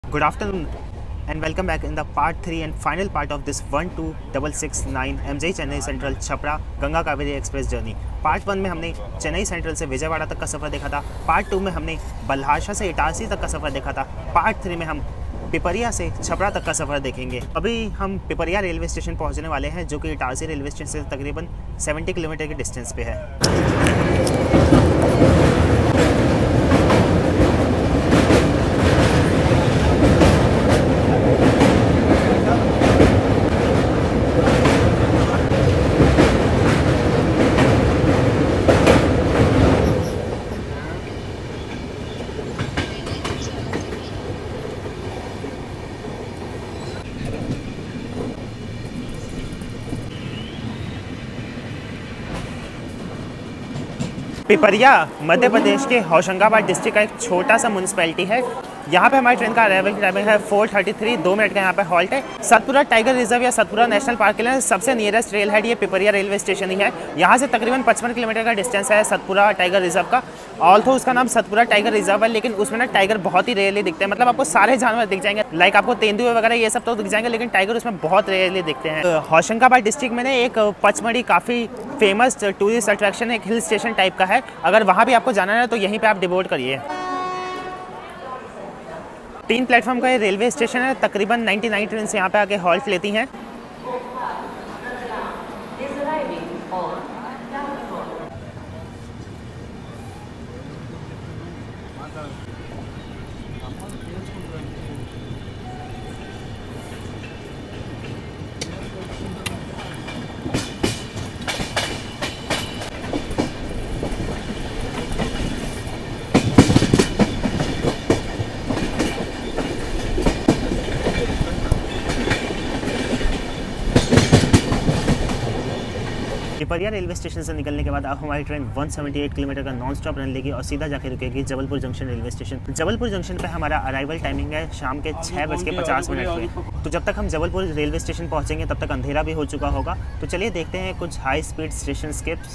Good afternoon and welcome back in the part 3 and final part of this 12669 MJ Chennai central Chhapra Ganga Kaveri express journey. Part 1 में हमने Chennai central से विजयवाड़ा तक का सफ़र देखा था। पार्ट 2 में हमने बल्हाशा से इटारसी तक का सफ़र देखा था। पार्ट 3 में हम पिपरिया से छपरा तक का सफ़र देखेंगे। अभी हम पिपरिया रेलवे स्टेशन पहुंचने वाले हैं, जो कि इटारसी रेलवे स्टेशन से तकरीबन 70 किलोमीटर के डिस्टेंस पे है। पिपरिया मध्य प्रदेश के होशंगाबाद डिस्ट्रिक्ट का एक छोटा सा म्यूनसिपैलिटी है। यहाँ पे हमारी ट्रेन का अराइवल की टाइमिंग है 4:33, 2 मिनट का यहाँ पे हॉल्ट है। सतपुरा टाइगर रिजर्व या सतपुरा नेशनल पार्क के लिए सबसे नियरेस्ट रेल हेड ये पिपरिया रेलवे स्टेशन ही है। यहाँ से तकरीबन 55 किलोमीटर का डिस्टेंस है सतपुरा टाइगर रिजर्व का। ऑल्थो उसका नाम सतपुरा टाइगर रिजर्व है, लेकिन उसमें ना टाइगर बहुत ही रेयरली दिखते हैं। मतलब आपको सारे जानवर दिख जाएंगे, लाइक आपको तेंदुए वगैरह ये सब तो दिख जाएंगे, लेकिन टाइगर उसमें बहुत रेयरली दिखते हैं। होशंगाबाद डिस्ट्रिक्ट में ना एक पचमढ़ी काफ़ी फेमस टूरिस्ट अट्रैक्शन, एक हिल स्टेशन टाइप का है। अगर वहाँ भी आपको जाना है तो यहीं पे आप डिवोट करिए। 3 प्लेटफॉर्म का ये रेलवे स्टेशन है। तकरीबन 99 ट्रेन यहाँ पे आके हॉल्ट लेती हैं। पिपरिया रेलवे स्टेशन से निकलने के बाद अब हमारी ट्रेन 178 किलोमीटर का नॉन स्टॉप रन लेगी और सीधा जाके रुकेगी Jabalpur junction railway station. Jabalpur junction पे हमारा अराइवल टाइमिंग है शाम के 6:50 पे। तो जब तक हम जबलपुर रेलवे स्टेशन पहुंचेंगे तब तक अंधेरा भी हो चुका होगा। तो चलिए देखते हैं कुछ high speed station skips.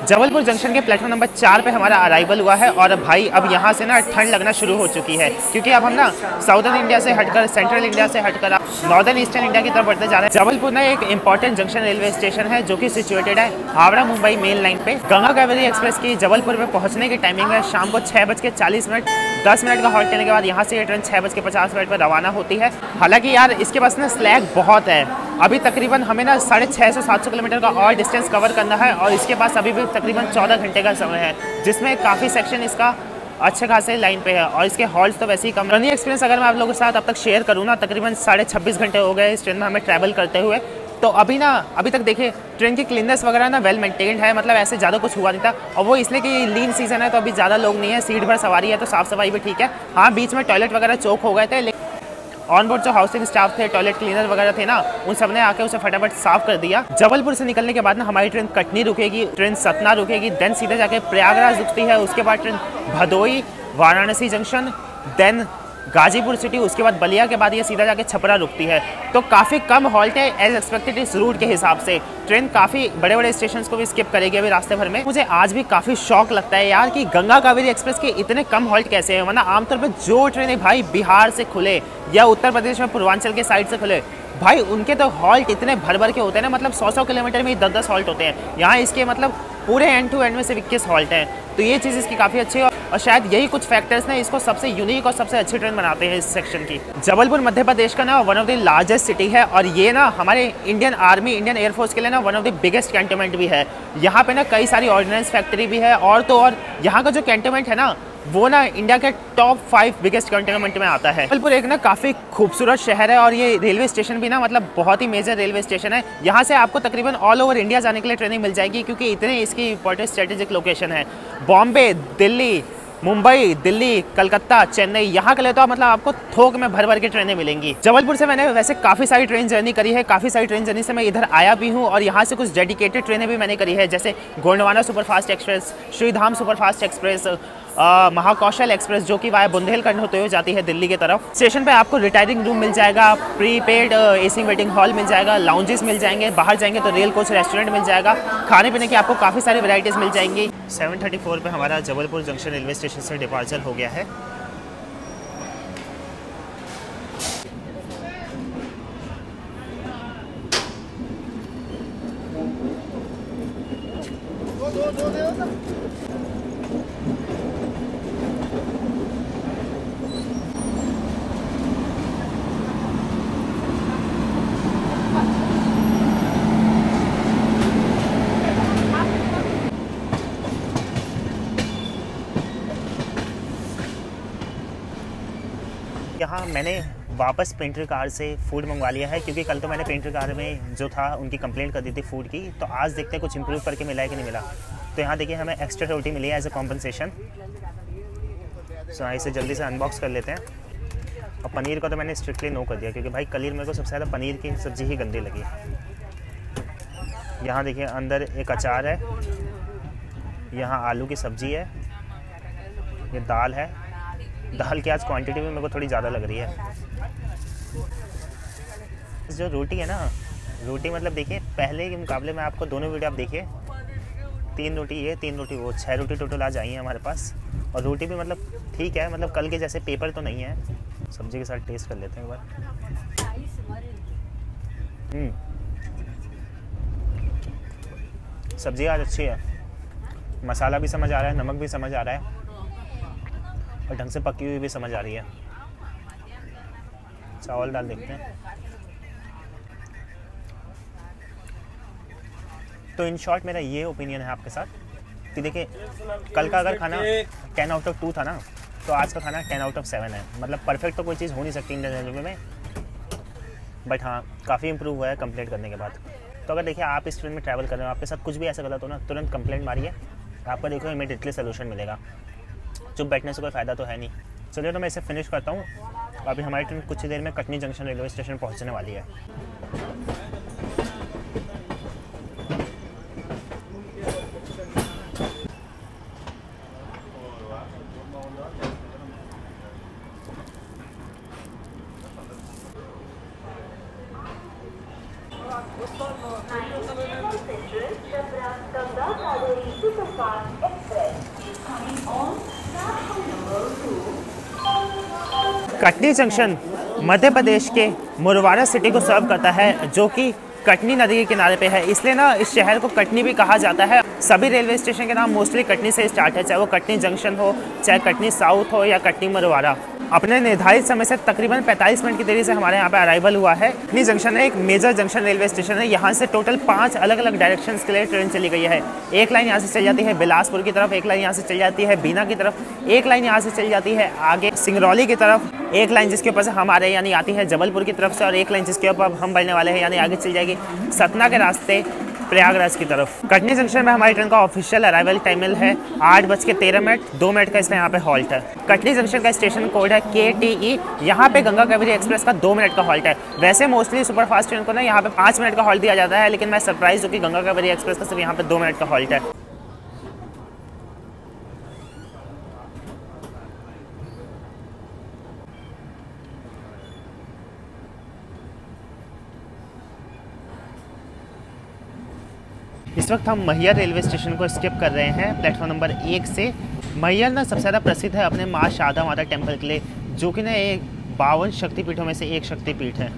Jabalpur junction के प्लेटफॉर्म नंबर 4 पे हमारा अराइवल हुआ है और भाई अब यहाँ से ना ठंड लगना शुरू हो चुकी है, क्योंकि अब हम ना साउदर्न इंडिया से हटकर, सेंट्रल इंडिया से हटकर नॉर्दर्न ईस्टर्न इंडिया की तरफ बढ़ते जा रहे हैं। जबलपुर ना एक इंपॉर्टेंट जंक्शन रेलवे स्टेशन है जो कि सिचुएटेड है हावड़ा मुंबई मेन लाइन पे। गंगा कावेरी एक्सप्रेस की जबलपुर में पहुँचने की टाइमिंग है शाम को 6:40, 10 मिनट का हॉल्ट लेने के बाद यहाँ से ये ट्रेन 6:50 पर रवाना होती है। हालांकि यार इसके पास ना स्लैग बहुत है, अभी तकरीबन हमें ना 650-700 किलोमीटर का और डिस्टेंस कवर करना है और इसके पास अभी भी तकरीबन 14 घंटे का समय है, जिसमें काफ़ी सेक्शन इसका अच्छे खासे लाइन पे है और इसके हॉल्ट तो वैसे ही कम। रनिंग एक्सपीरियंस अगर मैं आप लोगों के साथ अब तक शेयर करूँ ना, तकरीबन 26.5 घंटे हो गए इस ट्रेन में हमें ट्रैवल करते हुए। तो अभी तक देखिए ट्रेन की क्लीननेस वगैरह ना वेल मेंटेन्ड है, मतलब ऐसे ज़्यादा कुछ हुआ नहीं था। और वो इसलिए कि लीन सीजन है तो अभी ज़्यादा लोग नहीं है, सीट भर सवारी है तो साफ़ सफाई भी ठीक है। हाँ, बीच में टॉयलेट वगैरह चौक हो गए थे, लेकिन ऑन बोर्ड जो हाउसिंग स्टाफ थे, टॉयलेट क्लीनर वगैरह थे ना, उन सब ने आके उसे फटाफट साफ कर दिया। जबलपुर से निकलने के बाद ना हमारी ट्रेन कटनी रुकेगी, ट्रेन सतना रुकेगी, देन सीधे जाके प्रयागराज रुकती है, उसके बाद train Bhadohi, Varanasi junction, then Ghazipur city, उसके बाद बलिया के बाद ये सीधा जाके छपरा रुकती है। तो काफ़ी कम हॉल्ट है एज एक्सपेक्टेड इस रूट के हिसाब से। ट्रेन काफ़ी बड़े बड़े स्टेशंस को भी स्किप करेगी अभी रास्ते भर में। मुझे आज भी काफ़ी शौक लगता है यार कि गंगा कावेरी एक्सप्रेस के इतने कम हॉल्ट कैसे हैं, वरना आमतौर पर जो ट्रेनें भाई बिहार से खुले या उत्तर प्रदेश में पूर्वांचल के साइड से खुले, भाई उनके तो हॉल्ट इतने भर भर के होते हैं ना, मतलब 100 किलोमीटर में 10-10 हॉल्ट होते हैं। यहाँ इसके मतलब पूरे एंड टू एंड में से 21 हॉल्ट हैं, तो ये चीज़ इसकी काफ़ी अच्छी है और शायद यही कुछ फैक्टर्स ने इसको सबसे यूनिक और सबसे अच्छी ट्रेन बनाते हैं इस सेक्शन की। जबलपुर मध्य प्रदेश का ना one of the largest city है और ये ना हमारे इंडियन आर्मी, इंडियन एयरफोर्स के लिए ना one of the biggest cantonment भी है। यहाँ पे ना कई सारी ऑर्डिनेंस फैक्ट्री भी है और तो और यहाँ का जो कैंटोनमेंट है ना, वो ना इंडिया के टॉप 5 बिगेस्ट कैंटोनमेंट में आता है। जबलपुर एक ना काफ़ी खूबसूरत शहर है और ये रेलवे स्टेशन भी ना मतलब बहुत ही मेजर रेलवे स्टेशन है। यहाँ से आपको तकरीबन ऑल ओवर इंडिया जाने के लिए ट्रेनिंग मिल जाएगी, क्योंकि इतने इसकी इंपॉर्टेंट स्ट्रेटेजिक लोकेशन है। बॉम्बे, दिल्ली, मुंबई, दिल्ली, कलकत्ता, चेन्नई, यहाँ के लिए तो मतलब आपको थोक में भर भर के ट्रेनें मिलेंगी। जबलपुर से मैंने वैसे काफ़ी सारी ट्रेन जर्नी करी है, काफ़ी सारी ट्रेन जर्नी से मैं इधर आया भी हूँ और यहाँ से कुछ डेडिकेटेड ट्रेनें भी मैंने करी है, जैसे Gondwana superfast express, Shridham superfast express, Mahakaushal express जो कि वाया बुंदेलखंड होते हुए जाती है दिल्ली की तरफ। स्टेशन पे आपको रिटायरिंग रूम मिल जाएगा, प्रीपेड एसी वेटिंग हॉल मिल जाएगा, लाउंजेस मिल जाएंगे, बाहर जाएंगे तो रेल कोच रेस्टोरेंट मिल जाएगा, खाने पीने की आपको काफ़ी सारी वैरायटीज़ मिल जाएंगी। 7:34 पे हमारा जबलपुर जंक्शन रेलवे स्टेशन से डिपार्चर हो गया है। यहाँ मैंने वापस पेंटर कार से फूड मंगवा लिया है, क्योंकि कल तो मैंने पेंटर कार में जो था उनकी कंप्लेंट कर दी थी फूड की। तो आज देखते हैं कुछ इंप्रूव करके मिला है कि नहीं मिला। तो यहाँ देखिए हमें एक्स्ट्रा रोटी मिली है एज ए कॉम्पनसेशन। सो इसे जल्दी से अनबॉक्स कर लेते हैं। और पनीर का तो मैंने स्ट्रिक्टली नो कर दिया, क्योंकि भाई कल मेरे को सबसे ज़्यादा पनीर की सब्ज़ी ही गंदी लगी। यहाँ देखिए अंदर एक अचार है, यहाँ आलू की सब्ज़ी है, ये दाल है। दाल की आज क्वांटिटी भी मेरे को थोड़ी ज़्यादा लग रही है। जो रोटी है ना, रोटी मतलब देखिए पहले के मुकाबले में आपको दोनों वीडियो आप देखिए, 3 रोटी ये 3 रोटी वो, 6 रोटी टोटल आज आई हैं हमारे पास। और रोटी भी मतलब ठीक है, मतलब कल के जैसे पेपर तो नहीं है। सब्जी के साथ टेस्ट कर लेते हैं एक बार। सब्जी आज अच्छी है, मसाला भी समझ आ रहा है, नमक भी समझ आ रहा है और ढंग से पकी हुई भी समझ आ रही है। चावल डाल देखते हैं। तो इन शॉर्ट मेरा ये ओपिनियन है आपके साथ कि देखिए कल का अगर खाना 10 आउट ऑफ 2 था ना, तो आज का खाना 10 आउट ऑफ 7 है। मतलब परफेक्ट तो कोई चीज़ हो नहीं सकती इंडियन रेलवे में, बट हाँ काफ़ी इंप्रूव हुआ है कंप्लेंट करने के बाद। तो अगर देखिए आप इस ट्रेन में ट्रैवल कर रहे हो, आपके साथ कुछ भी ऐसा गलत हो ना, तुरंत कंप्लेंट मारिए, आपको देखो इमीडिएटली सोल्यूशन मिलेगा। चुप बैठने से कोई फ़ायदा तो है नहीं। चलिए तो मैं इसे फिनिश करता हूँ। अभी हमारी ट्रेन कुछ ही देर में कटनी जंक्शन रेलवे स्टेशन पहुँचने वाली है। Ganga Kaveri Superfast Express is coming on platform number 2. Katni junction Madhya Pradesh के मुरवाड़ा सिटी को सर्व करता है, जो कि कटनी नदी के किनारे पे है, इसलिए ना इस शहर को कटनी भी कहा जाता है। सभी रेलवे स्टेशन के नाम मोस्टली कटनी से स्टार्ट है, चाहे वो कटनी जंक्शन हो, चाहे कटनी साउथ हो या कटनी मुरवाड़ा। अपने निर्धारित समय से तकरीबन 45 मिनट की देरी से हमारे यहाँ पे अराइवल हुआ है। कटनी जंक्शन एक मेजर जंक्शन रेलवे स्टेशन है। यहाँ से टोटल 5 अलग अलग डायरेक्शंस के लिए ट्रेन चली गई है। एक लाइन यहाँ से चल जाती है बिलासपुर की तरफ, एक लाइन यहाँ से चल जाती है बीना की तरफ, एक लाइन यहाँ से चल जाती है आगे सिंगरौली की तरफ, एक लाइन जिसके ऊपर से हमारे यानी आती है जबलपुर की तरफ से, और एक लाइन जिसके ऊपर हम बढ़ने वाले हैं यानी आगे चल जाएगी सतना के रास्ते प्रयागराज की तरफ। कटनी जंक्शन में हमारी ट्रेन का ऑफिशियल अराइवल टाइम है 8:13, 2 मिनट का इसमें यहाँ पे हॉल्ट है। कटनी जंक्शन का स्टेशन कोड है KTE। यहाँ पे गंगा कावेरी एक्सप्रेस का 2 मिनट का हॉल्ट है। वैसे मोस्टली सुपरफास्ट ट्रेन को ना यहाँ पे 5 मिनट का हॉल्ट दिया जाता है, लेकिन मैं सरप्राइज हूँ कि गंगा कावेरी एक्सप्रेस का सिर्फ यहाँ पे 2 मिनट का हॉल्ट है। इस वक्त हम मैहर रेलवे स्टेशन को स्किप कर रहे हैं प्लेटफॉर्म नंबर 1 से। मैहर ना सबसे ज़्यादा प्रसिद्ध है अपने माँ शारदा माता टेम्पल के लिए, जो कि ना एक 52 शक्तिपीठों में से एक शक्तिपीठ है।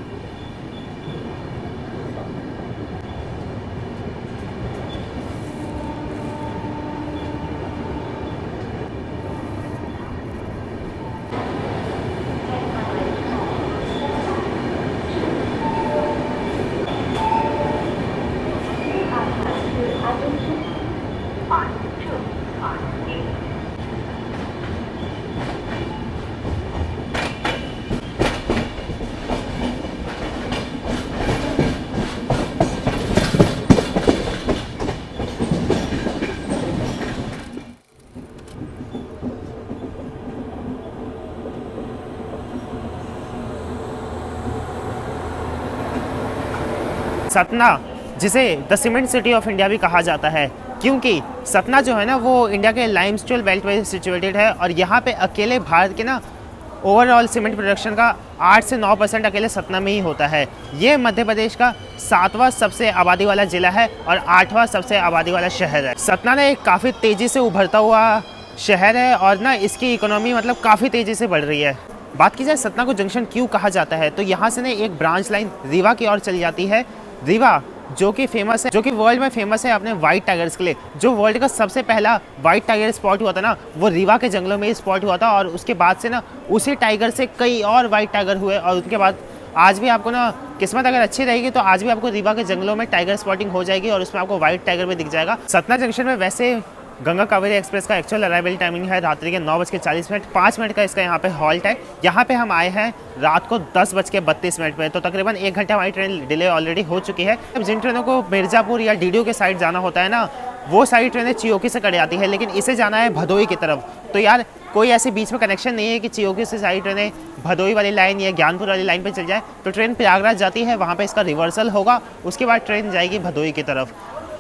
सतना, जिसे the cement city of India भी कहा जाता है, क्योंकि सतना जो है ना वो इंडिया के लाइमस्टोन बेल्ट में सिचुएटेड है, और यहाँ पे अकेले भारत के ना ओवरऑल सीमेंट प्रोडक्शन का 8 से 9% अकेले सतना में ही होता है। ये मध्य प्रदेश का 7वां सबसे आबादी वाला ज़िला है और 8वां सबसे आबादी वाला शहर है। सतना ने एक काफ़ी तेज़ी से उभरता हुआ शहर है, और ना इसकी इकोनॉमी मतलब काफ़ी तेज़ी से बढ़ रही है। बात की जाए सतना को जंक्शन क्यों कहा जाता है, तो यहाँ से ना एक ब्रांच लाइन रीवा की ओर चली जाती है। रीवा जो कि फेमस है, जो कि वर्ल्ड में फेमस है अपने वाइट टाइगर्स के लिए। जो वर्ल्ड का सबसे पहला वाइट टाइगर स्पॉट हुआ था ना, वो रीवा के जंगलों में ही स्पॉट हुआ था, और उसके बाद से ना उसी टाइगर से कई और वाइट टाइगर हुए, और उसके बाद आज भी आपको ना किस्मत अगर अच्छी रहेगी तो आज भी आपको रीवा के जंगलों में टाइगर स्पॉटिंग हो जाएगी, और उसमें आपको वाइट टाइगर भी दिख जाएगा। सतना जंक्शन में वैसे गंगा कावेरी एक्सप्रेस का एक्चुअल अराइवल टाइमिंग है रात्रि के 9:40, 5 मिनट का इसका यहाँ पे हॉल्ट है। यहाँ पे हम आए हैं रात को 10:32 पे, तो तकरीबन 1 घंटे हमारी ट्रेन डिले ऑलरेडी हो चुकी है। अब जिन ट्रेनों को मिर्ज़ापुर या DDO के साइड जाना होता है ना, वो सारी ट्रेनें चियोकी से कट जाती है, लेकिन इसे जाना है भदोई की तरफ। तो यार कोई ऐसे बीच में कनेक्शन नहीं है कि चियोकी से सारी ट्रेनें भदोई वाली लाइन या ज्ञानपुर वाली लाइन पर चल जाए। तो ट्रेन प्रयागराज जाती है, वहाँ पर इसका रिवर्सल होगा, उसके बाद ट्रेन जाएगी भदोई की तरफ।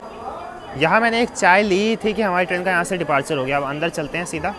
यहाँ मैंने एक चाय ली थी कि हमारी ट्रेन का यहाँ से डिपार्चर हो गया। अब अंदर चलते हैं सीधा।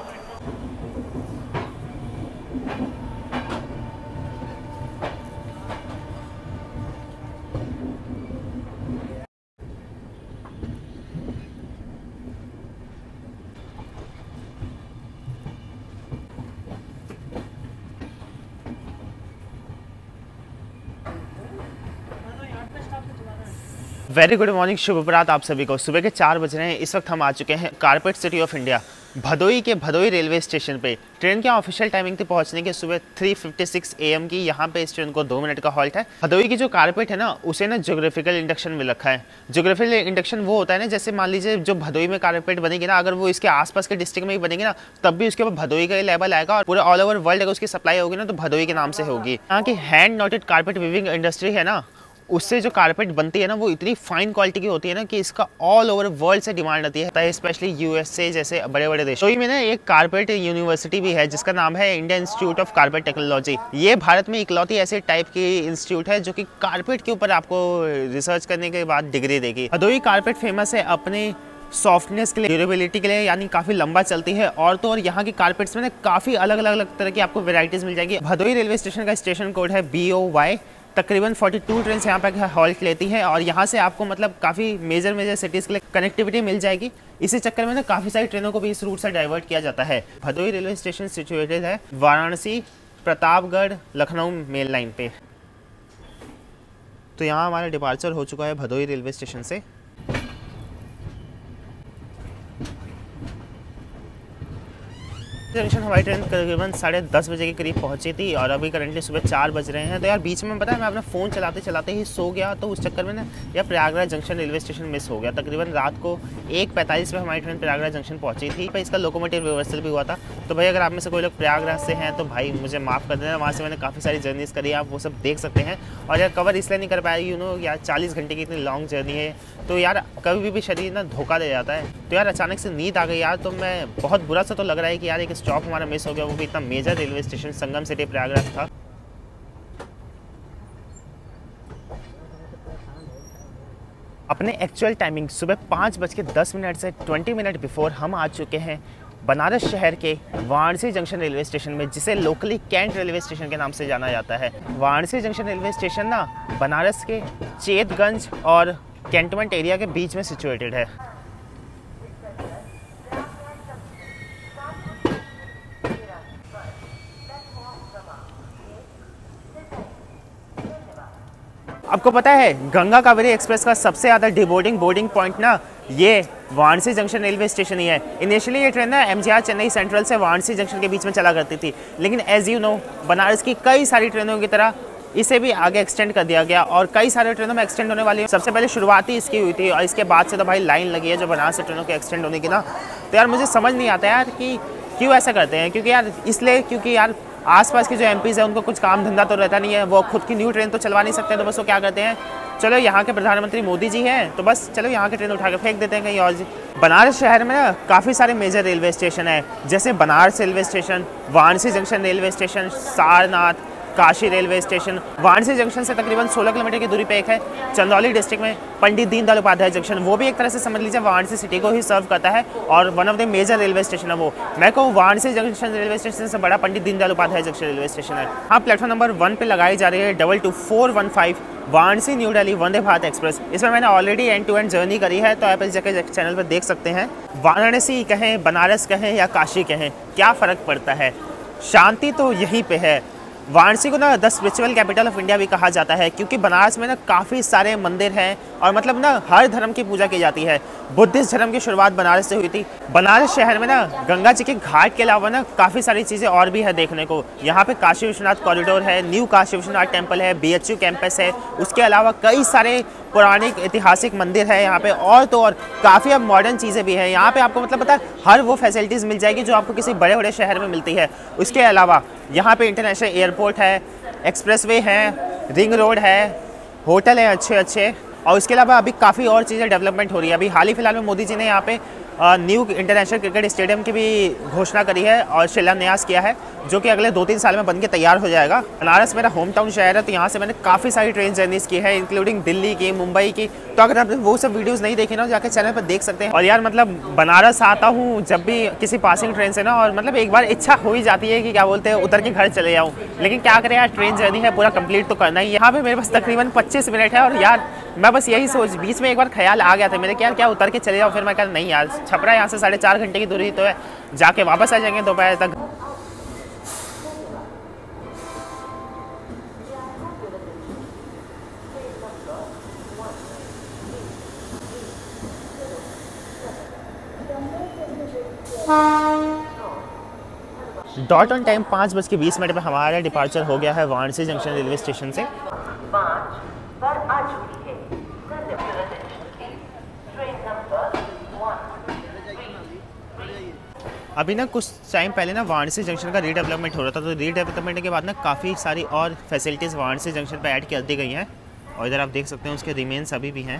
वेरी गुड मॉर्निंग, शुभ प्रभात आप सभी को। सुबह के 4 बज रहे हैं। इस वक्त हम आ चुके हैं carpet city of India Bhadohi के भदोई रेलवे स्टेशन पे। ट्रेन की ऑफिशियल टाइमिंग थी पहुंचने की सुबह 3:56 AM की। यहाँ पे इस ट्रेन को 2 मिनट का हॉल्ट है। भदोई की जो कारपेट है ना, उसे ना ज्योग्राफिकल इंडक्शन में रखा है। ज्योग्राफिकल इंडक्शन वो होता है ना, जैसे मान लीजिए जो भदोई में कारपेट बनेगी ना, अगर वो इसके आसपास के डिस्ट्रिक्ट में ही बनेगी ना, तब भी उसके ऊपर भदोई का लेबल आएगा, और पूरे ऑल ओवर वर्ल्ड अगर उसकी सप्लाई होगी ना तो भदोई के नाम से होगी। यहाँ की hand knotted carpet weaving industry है ना, उससे जो कारपेट बनती है ना, वो इतनी फाइन क्वालिटी की होती है ना कि इसका ऑल ओवर वर्ल्ड से डिमांड आती है, स्पेशली USA जैसे बड़े बड़े देशों में ना एक कारपेट यूनिवर्सिटी भी है जिसका नाम है Indian institute of carpet technology. ये भारत में इकलौती ऐसे टाइप की इंस्टीट्यूट है जो कि कारपेट के ऊपर आपको रिसर्च करने के बाद डिग्री देगी। भदोई कारपेट फेमस है अपने सॉफ्टनेस के लिए, ड्यूरेबिलिटी के लिए, यानी काफ़ी लंबा चलती है। और तो और यहाँ की कारपेट्स में ना काफ़ी अलग अलग तरह की आपको वेराइटीज़ मिल जाएगी। भदोई रेलवे स्टेशन का स्टेशन कोड है BOY तकरीबन 42 ट्रेन यहाँ पे हॉल्ट लेती हैं और यहाँ से आपको मतलब काफ़ी मेजर सिटीज़ के लिए कनेक्टिविटी मिल जाएगी। इसी चक्कर में ना काफ़ी सारी ट्रेनों को भी इस रूट से डाइवर्ट किया जाता है। भदोही रेलवे स्टेशन सिचुएटेड है वाराणसी प्रतापगढ़ लखनऊ मेल लाइन पे। तो यहाँ हमारा डिपार्चर हो चुका है भदोही रेलवे स्टेशन से। जंक्शन हमारी ट्रेन तकरीबन 10:30 बजे के करीब पहुंची थी और अभी करंटली सुबह 4 बज रहे हैं। तो यार बीच में पता है मैं अपना फ़ोन चलाते चलाते ही सो गया, तो उस चक्कर में ना यार Prayagraj junction railway station miss हो गया। तकरीबन रात को 1:45 पे हमारी ट्रेन प्रयागराज जंक्शन पहुंची थी। पर इसका लोकोमोटिव रिवर्सल भी हुआ था। तो भाई अगर आप में से कोई लोग प्रयागराज से हैं तो भाई मुझे माफ़ कर देना, वहाँ से मैंने काफ़ी सारी जर्नीज़ करी, आप वो सब देख सकते हैं। और यार कवर इसलिए नहीं कर पाया यार 40 घंटे की इतनी लॉन्ग जर्नी है, तो यार कभी भी शरीर ना धोखा दे जाता है। तो यार अचानक से नींद आ गई यार, तो मैं बहुत बुरा सा तो लग रहा है कि यार एक स्टॉप हमारा मिस हो गया, वो भी इतना major railway station Sangam city Prayagraj था। अपने एक्चुअल टाइमिंग सुबह 5:10 से 20 मिनट बिफोर हम आ चुके हैं बनारस शहर के वाराणसी जंक्शन रेलवे स्टेशन में, जिसे लोकली कैंट रेलवे स्टेशन के नाम से जाना जाता है। वाराणसी जंक्शन रेलवे स्टेशन ना बनारस के चेतगंज और कैंटोनमेंट एरिया के बीच में सिचुएटेड है। आपको पता है गंगा कावेरी एक्सप्रेस का सबसे ज़्यादा डिबोर्डिंग बोर्डिंग पॉइंट ना ये वाराणसी जंक्शन रेलवे स्टेशन ही है। इनिशियली ये ट्रेन ना MGR चेन्नई सेंट्रल से वाराणसी जंक्शन के बीच में चला करती थी, लेकिन एज यू नो बनारस की कई सारी ट्रेनों की तरह इसे भी आगे एक्सटेंड कर दिया गया और कई सारे ट्रेनों में एक्सटेंड होने वाली है। सबसे पहले शुरुआती इसकी हुई थी और इसके बाद से तो भाई लाइन लगी है जो बनारस से ट्रेनों के एक्सटेंड होने की ना। तो यार मुझे समझ नहीं आता यार कि क्यों ऐसा करते हैं, क्योंकि यार आसपास के जो MPs हैं उनको कुछ काम धंधा तो रहता नहीं है, वो खुद की न्यू ट्रेन तो चलवा नहीं सकते, तो बस वो क्या करते हैं, चलो यहाँ के प्रधानमंत्री मोदी जी हैं तो बस चलो यहाँ के ट्रेन उठा के फेंक देते हैं कहीं और। बनारस शहर में ना काफ़ी सारे मेजर रेलवे स्टेशन है, जैसे Banaras railway station, Varanasi junction railway station, Sarnath, Kashi railway station. Varanasi junction से तकरीबन 16 किलोमीटर की दूरी पे एक है चंदौली डिस्ट्रिक्ट में पंडित दीनदयाल उपाध्याय जंक्शन, वो भी एक तरह से समझ लीजिए वाराणसी सिटी को ही सर्व करता है और one of the major railway station है वो। मैं कहूँ वाराणसी जंक्शन रेलवे स्टेशन से बड़ा Pandit Deendayal Upadhyaya junction railway station है। हाँ, प्लेटफॉर्म नंबर 1 पे लगाई जा रही है 22415 वाराणसी न्यू दिल्ली वंदे भारत एक्सप्रेस। इसमें मैंने already end to end journey करी है, तो आप इस जगह चैनल पर देख सकते हैं। वाराणसी कहें, बनारस कहें या काशी कहें, क्या फ़र्क पड़ता है, शांति तो यहीं पे है। वाराणसी को ना the spiritual capital of India भी कहा जाता है, क्योंकि बनारस में ना काफ़ी सारे मंदिर हैं और मतलब ना हर धर्म की पूजा की जाती है। बुद्धिस्ट धर्म की शुरुआत बनारस से हुई थी। बनारस शहर में ना गंगा जी के घाट के अलावा ना काफ़ी सारी चीज़ें और भी है देखने को। यहाँ पे काशी विश्वनाथ कॉरिडोर है, न्यू काशी विश्वनाथ टेम्पल है, BHU कैंपस है, उसके अलावा कई सारे पौराणिक ऐतिहासिक मंदिर है यहाँ पे, और तो और काफ़ी अब मॉडर्न चीज़ें भी हैं यहाँ पे। आपको मतलब पता है हर वो फैसिलिटीज़ मिल जाएगी जो आपको किसी बड़े बड़े शहर में मिलती है। उसके अलावा यहाँ पे इंटरनेशनल एयरपोर्ट है, एक्सप्रेसवे है, रिंग रोड है, होटल हैं अच्छे अच्छे, और उसके अलावा अभी काफ़ी और चीज़ें डेवलपमेंट हो रही है। अभी हाल ही फिलहाल में मोदी जी ने यहाँ पे न्यू इंटरनेशनल क्रिकेट स्टेडियम की भी घोषणा करी है और शिलान्यास किया है, जो कि अगले 2-3 साल में बनके तैयार हो जाएगा। बनारस मेरा होम टाउन शहर है, तो यहाँ से मैंने काफ़ी सारी ट्रेन जर्नीज़ की है, इंक्लूडिंग दिल्ली की, मुंबई की। तो अगर आपने वो सब वीडियोस नहीं देखे ना, जाकर चैनल पर देख सकते हैं। और यार मतलब बनारस आता हूँ जब भी किसी पासिंग ट्रेन से ना, और मतलब एक बार इच्छा हो ही जाती है कि क्या बोलते हैं उतर के घर चले जाऊँ, लेकिन क्या करें यार, ट्रेन जर्नी है, पूरा कंप्लीट तो करना ही। यहाँ पे मेरे पास तकरीबन 25 मिनट है और यार मैं बस यही बीच में एक बार ख्याल आ गया था मेरे कि यार क्या उतर के चले जाओ, फिर मैं कहा नहीं यार, छपरा यहाँ से 4.5 घंटे की दूरी तो है, जाके वापस आ जाएंगे दोपहर तक। डॉट ऑन टाइम 5:20 पे हमारा डिपार्चर हो गया है वाराणसी जंक्शन रेलवे स्टेशन से। अभी ना कुछ टाइम पहले ना वाराणसी जंक्शन का रीडेवलपमेंट हो रहा था, तो रीडेवलपमेंट के बाद ना काफ़ी सारी और फैसिलिटीज़ वाराणसी जंक्शन पर ऐड कर दी गई हैं, और इधर आप देख सकते हैं उसके रिमेन्स अभी भी हैं।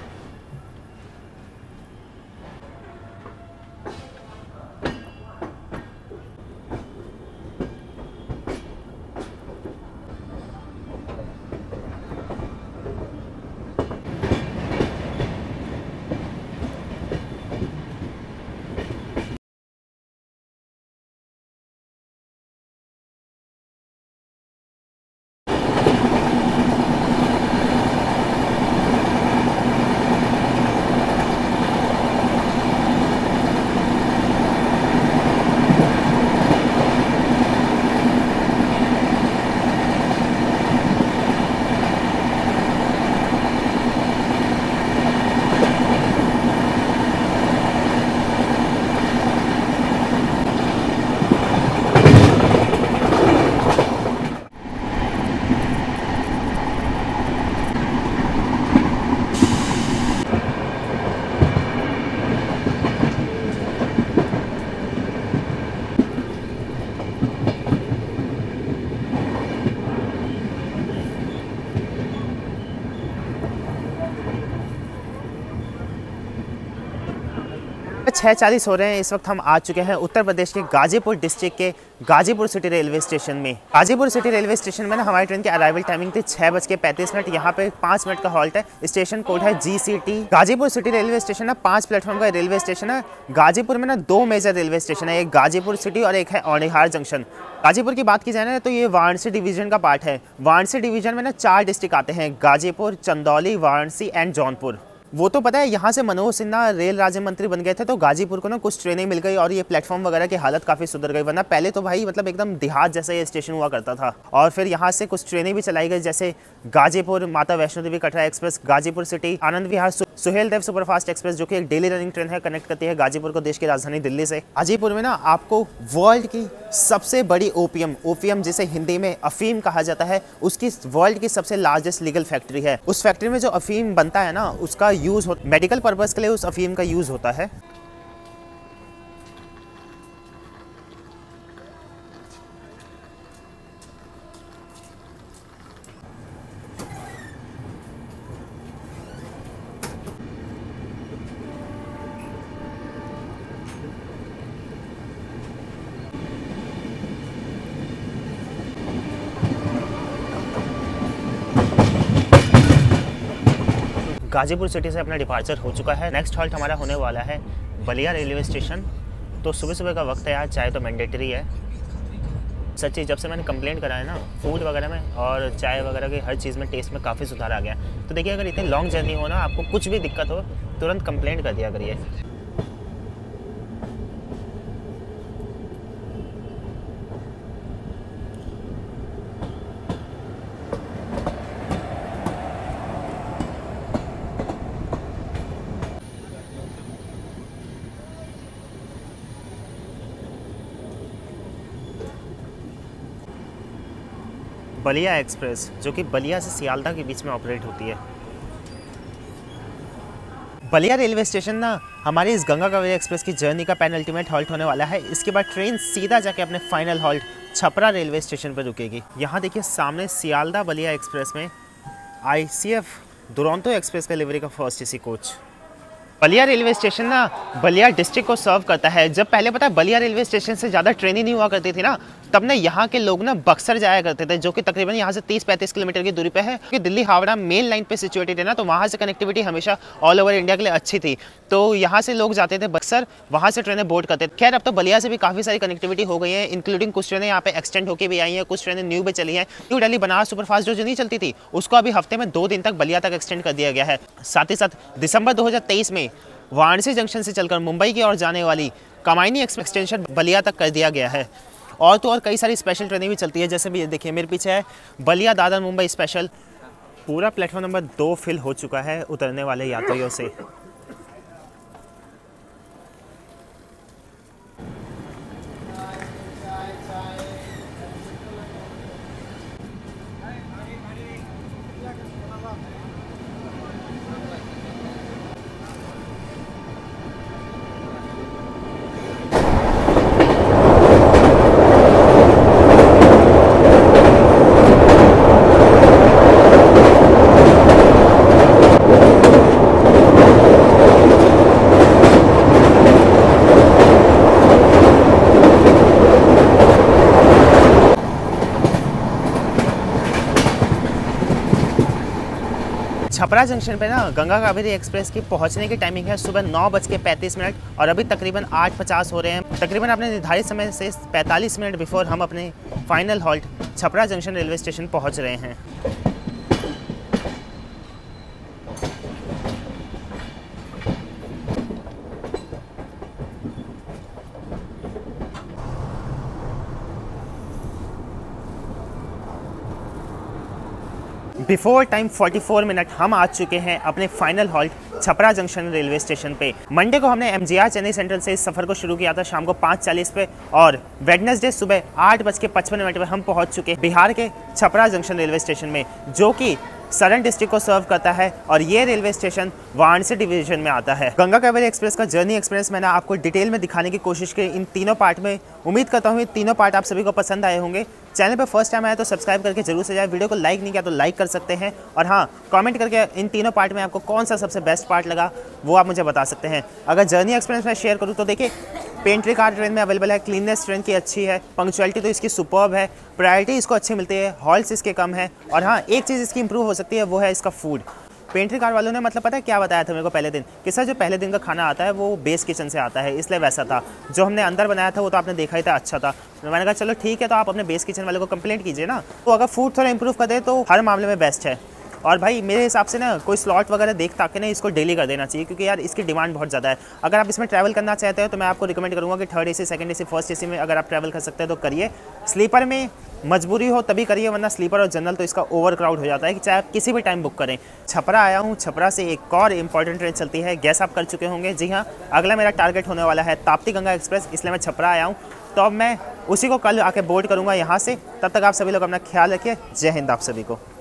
6:40 हो रहे हैं। इस वक्त हम आ चुके हैं उत्तर प्रदेश के गाजीपुर डिस्ट्रिक्ट के गाजीपुर सिटी रेलवे स्टेशन में। गाजीपुर सिटी रेलवे स्टेशन में ना हमारी ट्रेन की अराइवल टाइमिंग थी 6:35। यहाँ पे 5 मिनट का हॉल्ट है। स्टेशन कोड है GCT। Ghazipur city railway station है 5 प्लेटफॉर्म का रेलवे स्टेशन है। गाजीपुर में ना 2 मेजर रेलवे स्टेशन है, एक गाजीपुर सिटी और एक है औनिहार जंक्शन। गाजीपुर की बात की जाए ना तो ये वाराणसी डिवीजन का पार्ट है। वाराणसी डिवीजन में ना 4 डिस्ट्रिक्ट आते हैं, गाजीपुर, चंदौली, वाराणसी एंड जौनपुर। वो तो पता है, यहाँ से मनोज सिन्हा रेल राज्य मंत्री बन गए थे तो गाजीपुर को ना कुछ ट्रेनें मिल गई और ये प्लेटफॉर्म वगैरह की हालत काफ़ी सुधर गई। वरना पहले तो भाई मतलब एकदम देहात जैसा ये स्टेशन हुआ करता था। और फिर यहाँ से कुछ ट्रेनें भी चलाई गई, जैसे Ghazipur Mata Vaishno Devi Katra express, Ghazipur city Anand Vihar Suheldev superfast express, जो कि एक डेली रनिंग ट्रेन है, कनेक्ट करती है गाजीपुर को देश की राजधानी दिल्ली से। गाजीपुर में ना आपको वर्ल्ड की सबसे बड़ी ओपीएम जिसे हिंदी में अफीम कहा जाता है, उसकी वर्ल्ड की सबसे लार्जेस्ट लीगल फैक्ट्री है। उस फैक्ट्री में जो अफीम बनता है ना, उसका यूज मेडिकल पर्पस के लिए उस अफीम का यूज होता है। गाजीपुर सिटी से अपना डिपार्चर हो चुका है। नेक्स्ट हॉल्ट हमारा होने वाला है बलिया रेलवे स्टेशन। तो सुबह सुबह का वक्त है यार, चाय तो मैंडेटरी है। सच्ची जब से मैंने कंप्लेंट करा है ना फूड वगैरह में और चाय वगैरह की हर चीज़ में टेस्ट में काफ़ी सुधार आ गया। तो देखिए, अगर इतनी लॉन्ग जर्नी हो ना, आपको कुछ भी दिक्कत हो, तुरंत कंप्लेंट कर दिया करिए। बलिया एक्सप्रेस, जो कि बलिया से सियालदा के बीच में ऑपरेट होती है। बलिया रेलवे स्टेशन ना हमारी इस गंगा कावेरी एक्सप्रेस की जर्नी का पेनल्टीमेट हॉल्ट होने वाला है। इसके बाद ट्रेन सीधा जाके अपने final halt Chhapra railway station पर रुकेगी। यहाँ देखिए सामने सियालदा बलिया एक्सप्रेस में ICF दुरंतो एक्सप्रेस का डिलीवरी का first AC coach. Ballia railway station ना बलिया डिस्ट्रिक्ट को सर्व करता है। जब पहले पता है बलिया रेलवे स्टेशन से ज़्यादा ट्रेनें नहीं हुआ करती थी ना, तब ना यहाँ के लोग ना बक्सर जाया करते थे, जो कि तकरीबन यहाँ से 30-35 किलोमीटर की दूरी पे है। कि दिल्ली हावड़ा मेन लाइन पे सिचुएटेड है ना, तो वहाँ से कनेक्टिविटी हमेशा ऑल ओवर इंडिया के लिए अच्छी थी। तो यहाँ से लोग जाते थे बक्सर, वहाँ से ट्रेनें बोर्ड करते थे। खैर अब तो बलिया से भी काफ़ी सारी कनेक्टिविटी हो गई है, इंक्लूडिंग कुछ ट्रेनें यहाँ पे एक्सटेंड होकर भी आई हैं, कुछ ट्रेनें न्यू भी चली हैं। न्यू दिल्ली बनारस सुपरफास्ट जो नहीं चलती थी, उसको अभी हफ्ते में 2 दिन तक बलिया तक एक्सटेंड कर दिया गया है। साथ ही साथ दिसंबर 2023 में वाराणसी जंक्शन से चलकर मुंबई की ओर जाने वाली कमायनी एक्सप्रेस एक्सटेंशन बलिया तक कर दिया गया है। और तो और कई सारी स्पेशल ट्रेनें भी चलती है, जैसे भी ये देखिए मेरे पीछे है बलिया दादर मुंबई स्पेशल। पूरा प्लेटफॉर्म नंबर 2 फिल हो चुका है उतरने वाले यात्रियों से। छपरा जंक्शन पे ना गंगा कावेरी एक्सप्रेस की पहुंचने की टाइमिंग है सुबह 9:35 और अभी तकरीबन 8:50 हो रहे हैं। तकरीबन अपने निर्धारित समय से 45 मिनट बिफोर हम अपने final halt Chhapra junction railway station पहुंच रहे हैं। बिफोर टाइम 44 मिनट हम आ चुके हैं अपने final halt Chhapra junction railway station पे। मंडे को हमने MGR चेन्नई सेंट्रल से इस सफ़र को शुरू किया था शाम को 5:40 पे और वेडनेसडे सुबह 8:55 पे हम पहुंच चुके बिहार के छपरा जंक्शन रेलवे स्टेशन में, जो कि सरन डिस्ट्रिक्ट को सर्व करता है और ये रेलवे स्टेशन वाराणसी डिवीजन में आता है। गंगा कावेरी एक्सप्रेस का जर्नी एक्सपीरियंस मैंने आपको डिटेल में दिखाने की कोशिश की इन तीनों पार्ट में। उम्मीद करता हूँ तीनों पार्ट आप सभी को पसंद आए होंगे। चैनल पर फर्स्ट टाइम आया तो सब्सक्राइब करके जरूर से जाए। वीडियो को लाइक नहीं किया तो लाइक कर सकते हैं, और हाँ, कमेंट करके इन तीनों पार्ट में आपको कौन सा सबसे बेस्ट पार्ट लगा वो आप मुझे बता सकते हैं। अगर जर्नी एक्सपीरियंस मैं शेयर करूँ तो देखिए, पेंट्री कार ट्रेन में अवेलेबल है, क्लीननेस ट्रेन की अच्छी है, पंक्चुअलिटी तो इसकी सुपर्ब है, प्रायोरिटी इसको अच्छी मिलती है, हॉल्ट्स इसके कम है, और हाँ, एक चीज़ इसकी इंप्रूव हो सकती है वो है इसका फूड। पेंट्री कार वालों ने मतलब पता है क्या बताया था मेरे को पहले दिन, कि सर जो पहले दिन का खाना आता है वो बेस किचन से आता है, इसलिए वैसा था। जो हमने अंदर बनाया था वो तो आपने देखा ही था, अच्छा था। मैंने कहा चलो ठीक है, तो आप अपने बेस किचन वाले को कंप्लेंट कीजिए ना। तो अगर फूड थोड़ा इंप्रूव कर दे तो हर मामले में बेस्ट है। और भाई मेरे हिसाब से ना कोई स्लॉट वगैरह देख ताकि ना इसको डेली कर देना चाहिए, क्योंकि यार इसकी डिमांड बहुत ज़्यादा है। अगर आप इसमें ट्रैवल करना चाहते हो तो मैं आपको रिकमेंड करूँगा कि third AC, second AC, first AC में अगर आप ट्रैवल कर सकते हैं तो करिए। स्लीपर में मजबूरी हो तभी करिए, वरना स्लीपर और जनरल तो इसका ओवर क्राउड हो जाता है कि चाहे आप किसी भी टाइम बुक करें। छपरा आया हूँ, छपरा से एक और इंपॉर्टेंट ट्रेन चलती है, गैस आप कर चुके होंगे। जी हाँ, अगला मेरा टारगेट होने वाला है ताप्ती गंगा एक्सप्रेस, इसलिए मैं छपरा आया हूँ। तो अब मैं उसी को कल आके बोर्ड करूँगा यहाँ से। तब तक आप सभी लोग अपना ख्याल रखिए। जय हिंद आप सभी को।